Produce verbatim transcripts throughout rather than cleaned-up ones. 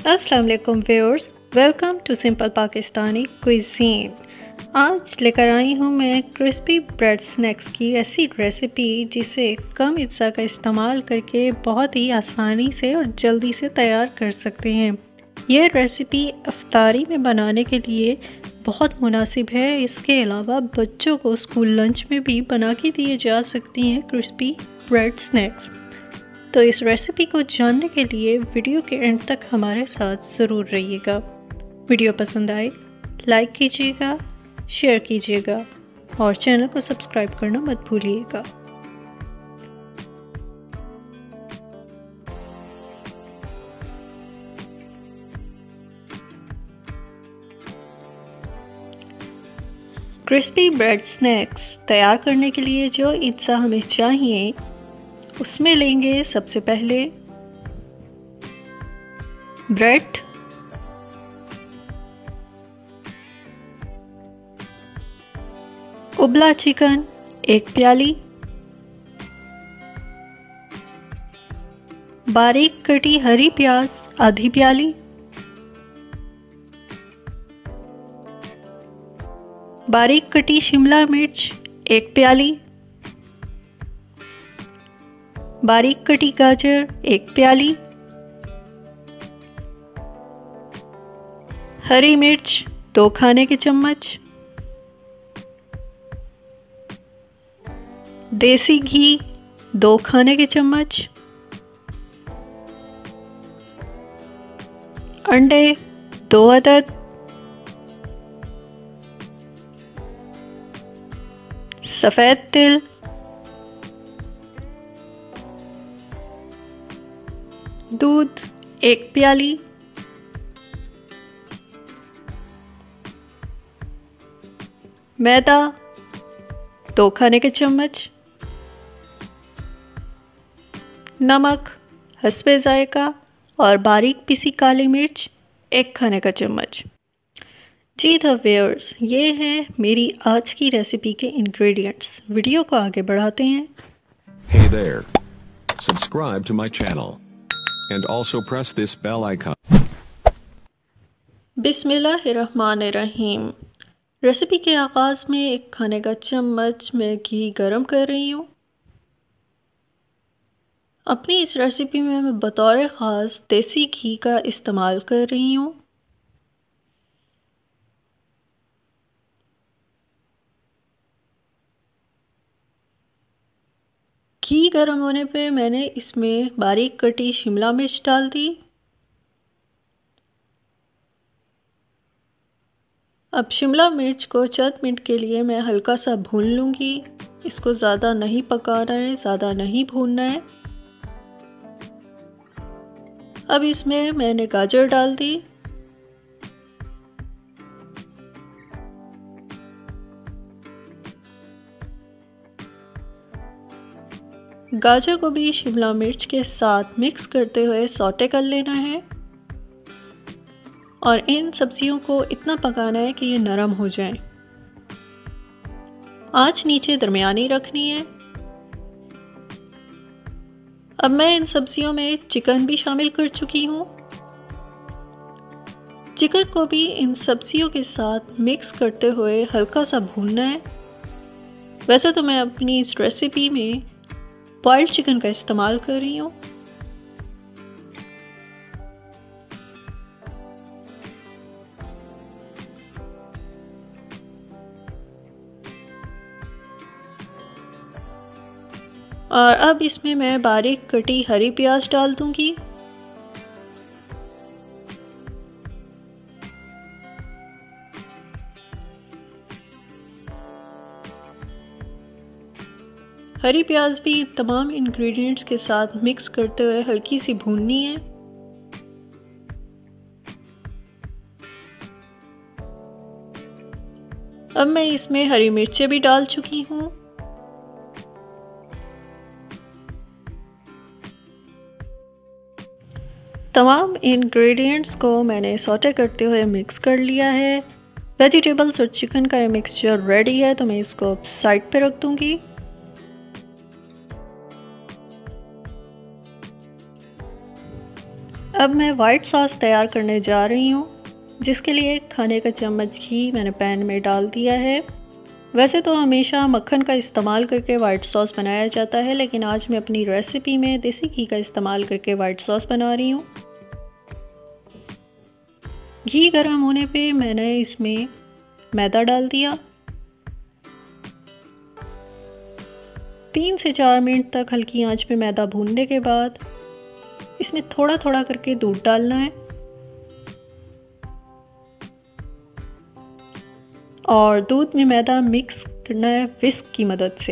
अस्सलाम वालेकुम viewers, welcome to simple Pakistani cuisine. आज लेकर आई हूँ मैं क्रिस्पी ब्रेड स्नैक्स की ऐसी रेसिपी जिसे कम अज्जा का इस्तेमाल करके बहुत ही आसानी से और जल्दी से तैयार कर सकते हैं। यह रेसिपी इफ्तारी में बनाने के लिए बहुत मुनासिब है। इसके अलावा बच्चों को स्कूल लंच में भी बना के दिए जा सकती हैं क्रिस्पी ब्रेड स्नैक्स। तो इस रेसिपी को जानने के लिए वीडियो के एंड तक हमारे साथ ज़रूर रहिएगा। वीडियो पसंद आए लाइक कीजिएगा, शेयर कीजिएगा और चैनल को सब्सक्राइब करना मत भूलिएगा। क्रिस्पी ब्रेड स्नैक्स तैयार करने के लिए जो अज्जा हमें चाहिए उसमें लेंगे सबसे पहले ब्रेड, उबला चिकन एक प्याली, बारीक कटी हरी प्याज आधी प्याली, बारीक कटी शिमला मिर्च एक प्याली, बारीक कटी गाजर एक प्याली, हरी मिर्च दो खाने के चम्मच, देसी घी दो खाने के चम्मच, अंडे दो अदद, सफ़ेद तिल, दूध एक प्याली, मैदा दो खाने के चम्मच, नमक हस्बे जायका और बारीक पिसी काली मिर्च एक खाने का चम्मच। जी द व्यूअर्स, ये हैं मेरी आज की रेसिपी के इंग्रेडिएंट्स। वीडियो को आगे बढ़ाते हैं। Hey there. Subscribe to my channel. And also press this bell icon. बिस्मिल्लाहिर्रहमानिर्रहीम। रेसिपी के आगाज़ में एक खाने का चम्मच मैं घी गरम कर रही हूँ। अपनी इस रेसिपी में मैं बतौर ख़ास देसी घी का इस्तेमाल कर रही हूँ। घी गर्म होने पे मैंने इसमें बारीक कटी शिमला मिर्च डाल दी। अब शिमला मिर्च को चंद मिनट के लिए मैं हल्का सा भून लूँगी। इसको ज़्यादा नहीं पकाना है, ज़्यादा नहीं भूनना है। अब इसमें मैंने गाजर डाल दी। गाजर को भी शिमला मिर्च के साथ मिक्स करते हुए सौटे कर लेना है और इन सब्जियों को इतना पकाना है कि ये नरम हो जाए। आंच नीचे दरमियानी रखनी है। अब मैं इन सब्जियों में चिकन भी शामिल कर चुकी हूँ। चिकन को भी इन सब्जियों के साथ मिक्स करते हुए हल्का सा भूनना है। वैसे तो मैं अपनी इस रेसिपी में बॉइल्ड चिकन का इस्तेमाल कर रही हूँ। और अब इसमें मैं बारीक कटी हरी प्याज डाल दूंगी। हरी प्याज भी तमाम इंग्रेडिएंट्स के साथ मिक्स करते हुए हल्की सी भूननी है। अब मैं इसमें हरी मिर्चें भी डाल चुकी हूँ। तमाम इंग्रेडिएंट्स को मैंने सौटे करते हुए मिक्स कर लिया है। वेजिटेबल्स और चिकन का ये मिक्सचर रेडी है, तो मैं इसको साइड पे रख दूंगी। अब मैं वाइट सॉस तैयार करने जा रही हूँ, जिसके लिए एक खाने का चम्मच घी मैंने पैन में डाल दिया है। वैसे तो हमेशा मक्खन का इस्तेमाल करके वाइट सॉस बनाया जाता है, लेकिन आज मैं अपनी रेसिपी में देसी घी का इस्तेमाल करके वाइट सॉस बना रही हूँ। घी गर्म होने पे मैंने इसमें मैदा डाल दिया। तीन से चार मिनट तक हल्की आंच पे मैदा भूनने के बाद इसमें थोड़ा थोड़ा करके दूध डालना है और दूध में मैदा मिक्स करना है विस्क की मदद से।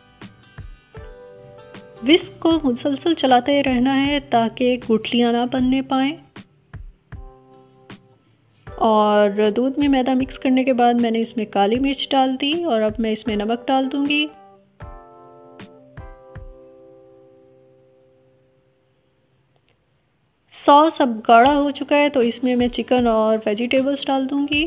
विस्क को मुसलसल चलाते रहना है ताकि गुठलियां ना बनने पाएं। और दूध में मैदा मिक्स करने के बाद मैंने इसमें काली मिर्च डाल दी और अब मैं इसमें नमक डाल दूंगी। सॉस अब गाढ़ा हो चुका है तो इसमें मैं चिकन और वेजिटेबल्स डाल दूंगी।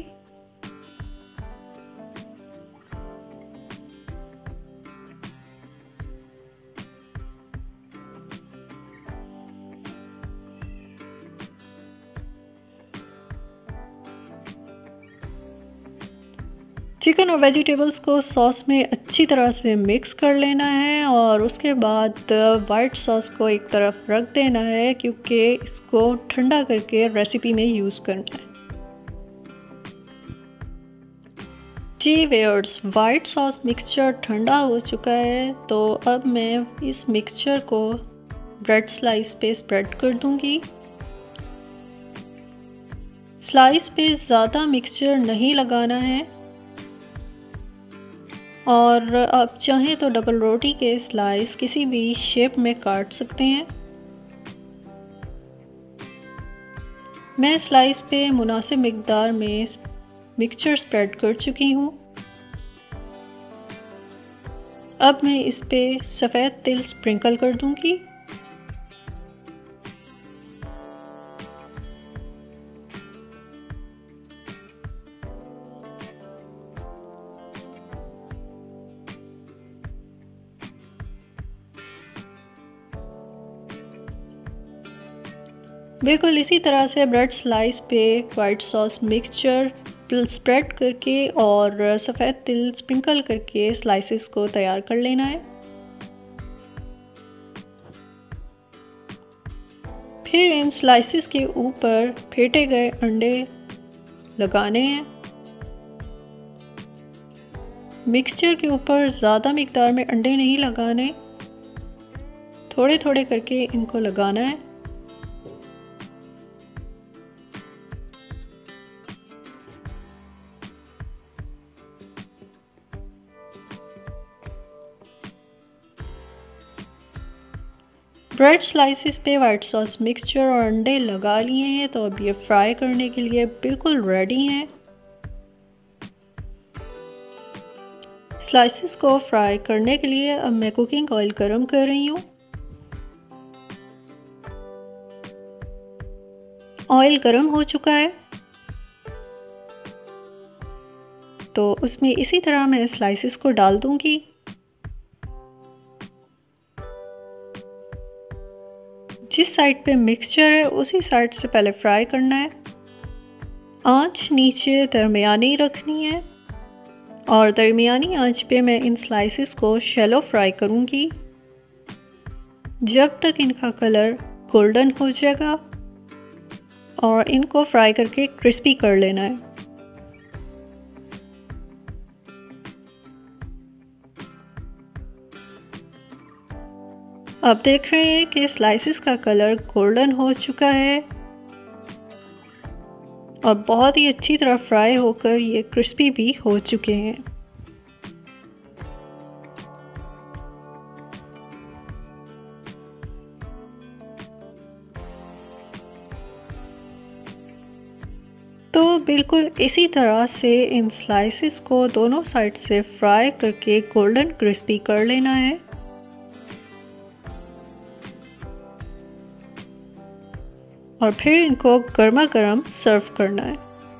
चिकन और वेजिटेबल्स को सॉस में अच्छी तरह से मिक्स कर लेना है और उसके बाद वाइट सॉस को एक तरफ रख देना है, क्योंकि इसको ठंडा करके रेसिपी में यूज़ करना है। जी व्यूअर्स, वाइट सॉस मिक्सचर ठंडा हो चुका है, तो अब मैं इस मिक्सचर को ब्रेड स्लाइस पे स्प्रेड कर दूंगी। स्लाइस पे ज़्यादा मिक्सचर नहीं लगाना है और आप चाहें तो डबल रोटी के स्लाइस किसी भी शेप में काट सकते हैं। मैं स्लाइस पे मुनासिब मिकदार में मिक्सचर स्प्रेड कर चुकी हूँ। अब मैं इस पे सफ़ेद तिल स्प्रिंकल कर दूंगी। बिल्कुल इसी तरह से ब्रेड स्लाइस पे वाइट सॉस मिक्सचर स्प्रेड करके और सफ़ेद तिल स्प्रिंकल करके स्लाइसेस को तैयार कर लेना है। फिर इन स्लाइसेस के ऊपर फेंटे गए अंडे लगाने हैं। मिक्सचर के ऊपर ज़्यादा मिकदार में अंडे नहीं लगाने, थोड़े थोड़े करके इनको लगाना है। ब्रेड स्लाइसेस पे वाइट सॉस मिक्सचर और अंडे लगा लिए हैं, तो अब ये फ्राई करने के लिए बिल्कुल रेडी हैं। स्लाइसेस को फ्राई करने के लिए अब मैं कुकिंग ऑयल गरम कर रही हूँ। ऑयल गरम हो चुका है तो उसमें इसी तरह मैं स्लाइसेस को डाल दूंगी। जिस साइड पे मिक्सचर है उसी साइड से पहले फ्राई करना है। आंच नीचे दरमियानी रखनी है और दरमियानी आंच पे मैं इन स्लाइसेस को शैलो फ्राई करूंगी जब तक इनका कलर गोल्डन हो जाएगा, और इनको फ्राई करके क्रिस्पी कर लेना है। अब देख रहे हैं कि स्लाइसेस का कलर गोल्डन हो चुका है और बहुत ही अच्छी तरह फ्राई होकर ये क्रिस्पी भी हो चुके हैं। तो बिल्कुल इसी तरह से इन स्लाइसेस को दोनों साइड से फ्राई करके गोल्डन क्रिस्पी कर लेना है। और फिर इनको गर्मा गर्म सर्व करना है।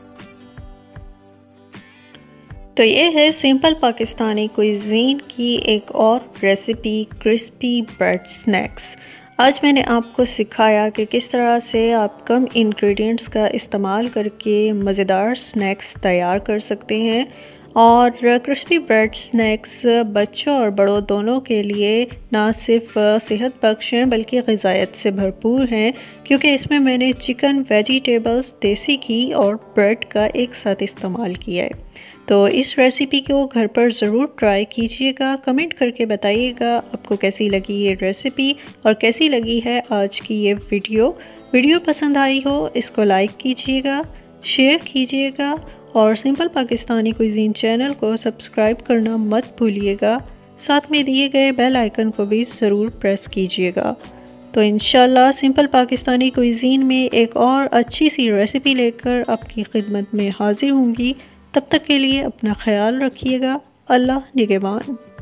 तो ये है सिंपल पाकिस्तानी कुइजीन की एक और रेसिपी, क्रिस्पी ब्रेड स्नैक्स। आज मैंने आपको सिखाया कि किस तरह से आप कम इंग्रेडिएंट्स का इस्तेमाल करके मज़ेदार स्नैक्स तैयार कर सकते हैं। और क्रिस्पी ब्रेड स्नैक्स बच्चों और बड़ों दोनों के लिए ना सिर्फ सेहत बख्श हैं बल्कि ग़िज़ायत से भरपूर हैं, क्योंकि इसमें मैंने चिकन, वेजिटेबल्स, देसी घी और ब्रेड का एक साथ इस्तेमाल किया है। तो इस रेसिपी को घर पर ज़रूर ट्राई कीजिएगा। कमेंट करके बताइएगा आपको कैसी लगी ये रेसिपी और कैसी लगी है आज की ये वीडियो। वीडियो पसंद आई हो इसको लाइक कीजिएगा, शेयर कीजिएगा और सिंपल पाकिस्तानी कुज़ीन चैनल को सब्सक्राइब करना मत भूलिएगा। साथ में दिए गए बेल आइकन को भी ज़रूर प्रेस कीजिएगा। तो इंशाल्लाह सिंपल पाकिस्तानी कुज़ीन में एक और अच्छी सी रेसिपी लेकर आपकी खिदमत में हाजिर होंगी। तब तक के लिए अपना ख्याल रखिएगा। अल्लाह निगहबान।